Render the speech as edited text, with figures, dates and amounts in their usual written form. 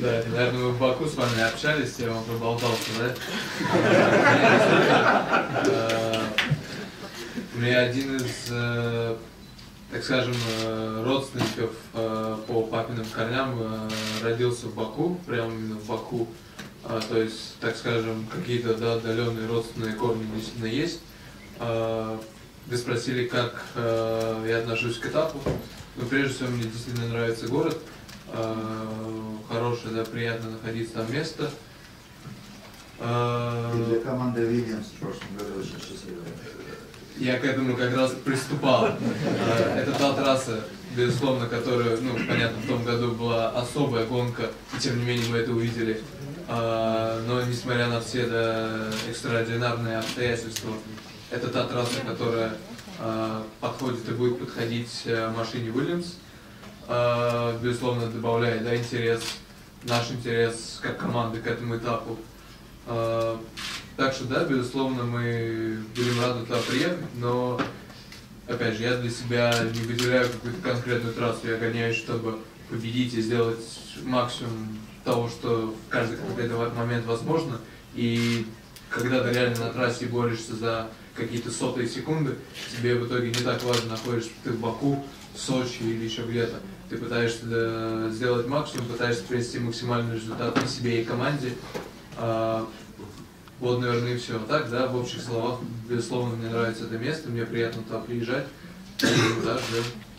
Да, наверное, мы в Баку с вами общались, я вам проболтался, да? У меня один из, так скажем, родственников по папиным корням родился в Баку, прямо именно в Баку. То есть, так скажем, какие-то отдаленные родственные корни действительно есть. Вы спросили, как я отношусь к этапу. Но прежде всего мне действительно нравится город. Хорошее, да, приятно находиться там место. И для команды Williams в прошлом году очень счастливая. Я к этому как раз приступал. Это та трасса, безусловно, которая, ну, понятно, в том году была особая гонка, и тем не менее мы это увидели. Но несмотря на все экстраординарные обстоятельства, это та трасса, которая подходит и будет подходить машине Williams. Безусловно, добавляет, да, интерес, наш интерес как команды к этому этапу. Так что, да, безусловно, мы будем рады туда приехать, но, опять же, я для себя не выделяю какую-то конкретную трассу, я гоняюсь, чтобы победить и сделать максимум того, что в каждый конкретный момент возможно. И когда ты реально на трассе борешься за какие-то сотые секунды, тебе в итоге не так важно, находишься ты в Баку, в Сочи или еще где-то. Ты пытаешься сделать максимум, пытаешься привести максимальный результат и себе, и команде. Вот, наверное, и все. Так, да, в общих словах, безусловно, мне нравится это место, мне приятно туда приезжать. И, да, ждем.